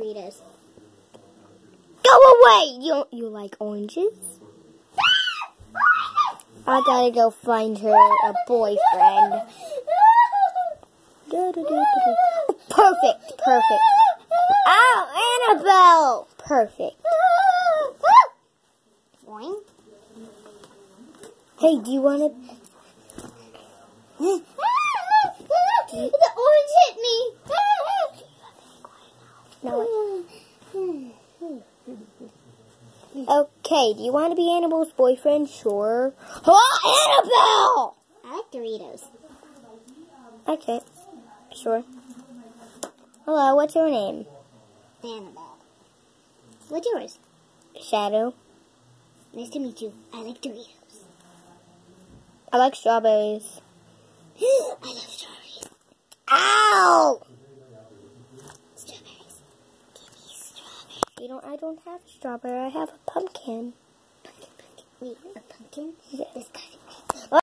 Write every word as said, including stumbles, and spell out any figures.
Doritos. Go away! You you like oranges? I gotta go find her a boyfriend. Perfect, perfect. Ow, Annabelle! Perfect. Boing. Hey, do you want to... The orange hit me. No. Okay, do you want to be Annabelle's boyfriend? Sure. Oh, Annabelle! I like Doritos. Okay, sure. Hello, what's your name? Anabelle. What's yours? Shadow. Nice to meet you. I like Doritos. I like strawberries. I love strawberries. Ow! Strawberries. Give me strawberries. You don't. I don't have a strawberry. I have a pumpkin. Pumpkin, pumpkin. Wait, a pumpkin? Yeah. This guy.